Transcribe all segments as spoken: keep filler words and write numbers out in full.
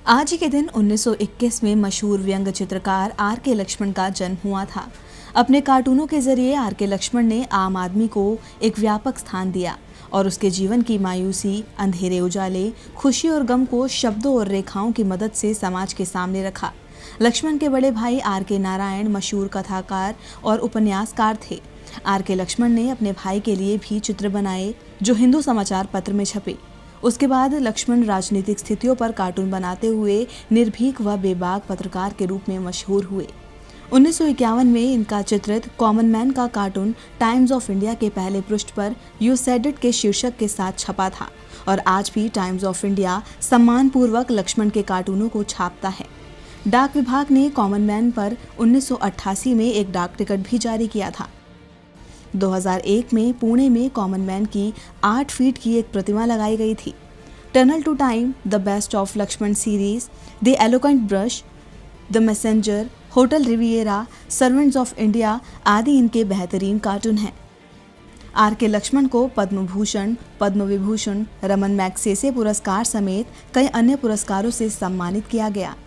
आज ही के दिन उन्नीस सौ इक्कीस में मशहूर व्यंग्य चित्रकार आर के लक्ष्मण का जन्म हुआ था। अपने कार्टूनों के जरिए आर के लक्ष्मण ने आम आदमी को एक व्यापक स्थान दिया और उसके जीवन की मायूसी, अंधेरे उजाले, खुशी और गम को शब्दों और रेखाओं की मदद से समाज के सामने रखा। लक्ष्मण के बड़े भाई आर के नारायण मशहूर कथाकार और उपन्यासकार थे। आर के लक्ष्मण ने अपने भाई के लिए भी चित्र बनाए जो हिंदू समाचार पत्र में छपे। उसके बाद लक्ष्मण राजनीतिक स्थितियों पर कार्टून बनाते हुए निर्भीक व बेबाक पत्रकार के रूप में मशहूर हुए। उन्नीस सौ इक्यावन में इनका चित्रित कॉमन मैन का कार्टून टाइम्स ऑफ इंडिया के पहले पृष्ठ पर यू सेड इट के शीर्षक के साथ छपा था और आज भी टाइम्स ऑफ इंडिया सम्मानपूर्वक लक्ष्मण के कार्टूनों को छापता है। डाक विभाग ने कॉमन मैन पर उन्नीस सौ अट्ठासी में एक डाक टिकट भी जारी किया था। दो हज़ार एक में पुणे में कॉमन मैन की आठ फीट की एक प्रतिमा लगाई गई थी। Tunnel to time, the best of Laxman series, the eloquent brush, the messenger, hotel Riviera, servants of India आदि इनके बेहतरीन कार्टून हैं। आर के लक्ष्मण को पद्म भूषण, पद्म विभूषण, रमन मैग्सेसे पुरस्कार समेत कई अन्य पुरस्कारों से सम्मानित किया गया।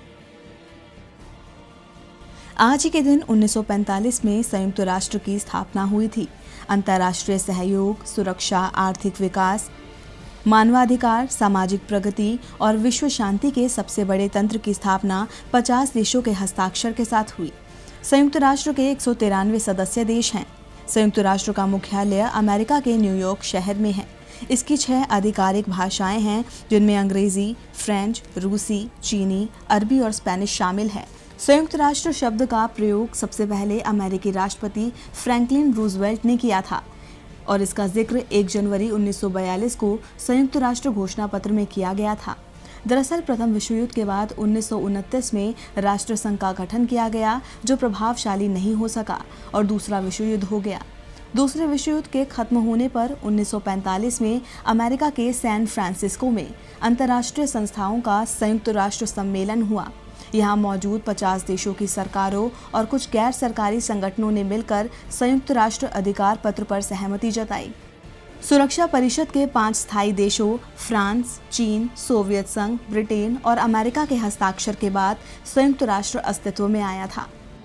आज ही के दिन उन्नीस सौ पैंतालीस में संयुक्त राष्ट्र की स्थापना हुई थी। अंतर्राष्ट्रीय सहयोग, सुरक्षा, आर्थिक विकास, मानवाधिकार, सामाजिक प्रगति और विश्व शांति के सबसे बड़े तंत्र की स्थापना पचास देशों के हस्ताक्षर के साथ हुई। संयुक्त राष्ट्र के एक सौ तिरानवे सदस्य देश हैं। संयुक्त राष्ट्र का मुख्यालय अमेरिका के न्यूयॉर्क शहर में है। इसकी छह आधिकारिक भाषाएं हैं जिनमें अंग्रेजी, फ्रेंच, रूसी, चीनी, अरबी और स्पेनिश शामिल है। संयुक्त राष्ट्र शब्द का प्रयोग सबसे पहले अमेरिकी राष्ट्रपति फ्रैंकलिन रूजवेल्ट ने किया था और इसका जिक्र एक जनवरी उन्नीस सौ बयालीस को संयुक्त राष्ट्र घोषणा पत्र में किया गया था। दरअसल प्रथम विश्व युद्ध के बाद उन्नीस सौ उनतीस में राष्ट्र संघ का गठन किया गया जो प्रभावशाली नहीं हो सका और दूसरा विश्व युद्ध हो गया। दूसरे विश्व युद्ध के खत्म होने पर उन्नीस सौ पैंतालीस में अमेरिका के सैन फ्रांसिस्को में अंतर्राष्ट्रीय संस्थाओं का संयुक्त राष्ट्र सम्मेलन हुआ। यहाँ मौजूद पचास देशों की सरकारों और कुछ गैर सरकारी संगठनों ने मिलकर संयुक्त राष्ट्र अधिकार पत्र पर सहमति जताई। सुरक्षा परिषद के पांच स्थायी देशों फ्रांस, चीन, सोवियत संघ, ब्रिटेन और अमेरिका के हस्ताक्षर के बाद संयुक्त राष्ट्र अस्तित्व में आया था।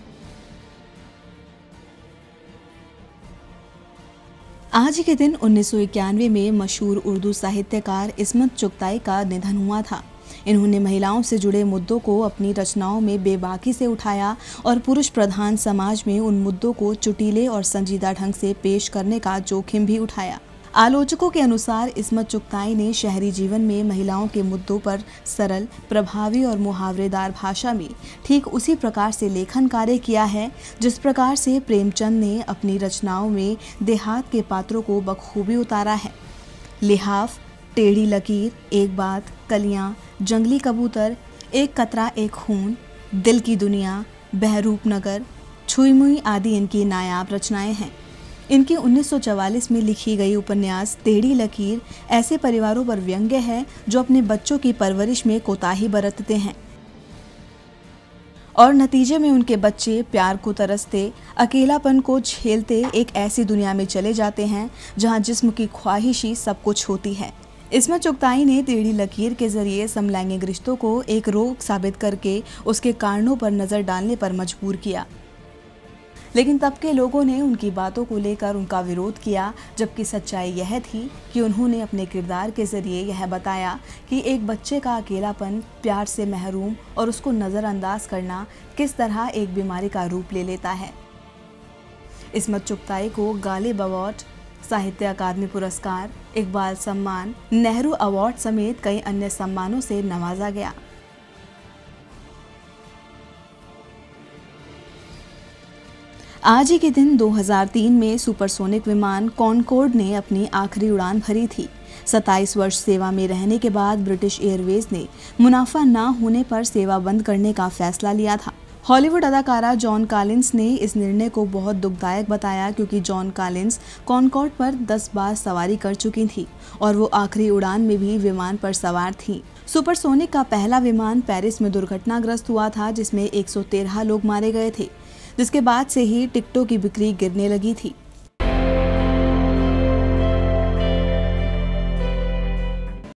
आज के दिन उन्नीस सौ इक्यानवे में मशहूर उर्दू साहित्यकार इस्मत चुगताई का निधन हुआ था। इन्होंने महिलाओं से जुड़े मुद्दों को अपनी रचनाओं में बेबाकी से उठाया और पुरुष प्रधान समाज में उन मुद्दों को चुटीले और संजीदा ढंग से पेश करने का जोखिम भी उठाया। आलोचकों के अनुसार इस्मत चुगताई ने शहरी जीवन में महिलाओं के मुद्दों पर सरल, प्रभावी और मुहावरेदार भाषा में ठीक उसी प्रकार से लेखन कार्य किया है जिस प्रकार से प्रेमचंद ने अपनी रचनाओं में देहात के पात्रों को बखूबी उतारा है। लिहाफ, टेढ़ी लकीर, एक बात, कलियां, जंगली कबूतर, एक कतरा एक खून, दिल की दुनिया, बहरूप नगर, छुई मुई आदि इनकी नायाब रचनाएं हैं। इनकी उन्नीस सौ चवालीस में लिखी गई उपन्यास टेढ़ी लकीर ऐसे परिवारों पर व्यंग्य है जो अपने बच्चों की परवरिश में कोताही बरतते हैं और नतीजे में उनके बच्चे प्यार को तरसते, अकेलापन को झेलते एक ऐसी दुनिया में चले जाते हैं जहां जिस्म की ख्वाहिश ही सब कुछ होती है। इस्मत चुगताई ने टेढ़ी लकीर के जरिए समलैंगिक रिश्तों को एक रोग साबित करके उसके कारणों पर नजर डालने पर मजबूर किया, लेकिन तब के लोगों ने उनकी बातों को लेकर उनका विरोध किया, जबकि सच्चाई यह थी कि उन्होंने अपने किरदार के जरिए यह बताया कि एक बच्चे का अकेलापन, प्यार से महरूम और उसको नज़रअंदाज करना किस तरह एक बीमारी का रूप ले लेता है। इस्मत चुगताई को गालिब अवार्ड, साहित्य अकादमी पुरस्कार, इकबाल सम्मान, नेहरू अवार्ड समेत कई अन्य सम्मानों से नवाजा गया। आज ही के दिन दो हज़ार तीन में सुपरसोनिक विमान कॉनकॉर्ड ने अपनी आखिरी उड़ान भरी थी। सत्ताईस वर्ष सेवा में रहने के बाद ब्रिटिश एयरवेज ने मुनाफा न होने पर सेवा बंद करने का फैसला लिया था। हॉलीवुड अदाकारा जॉन कॉलिंस ने इस निर्णय को बहुत दुखदायक बताया क्योंकि जॉन कॉलिंस कॉनकॉर्ड पर दस बार सवारी कर चुकी थी और वो आखिरी उड़ान में भी विमान पर सवार थी। सुपरसोनिक का पहला विमान पेरिस में दुर्घटनाग्रस्त हुआ था जिसमें एक सौ तेरह लोग मारे गए थे, जिसके बाद से ही टिकटों की बिक्री गिरने लगी थी।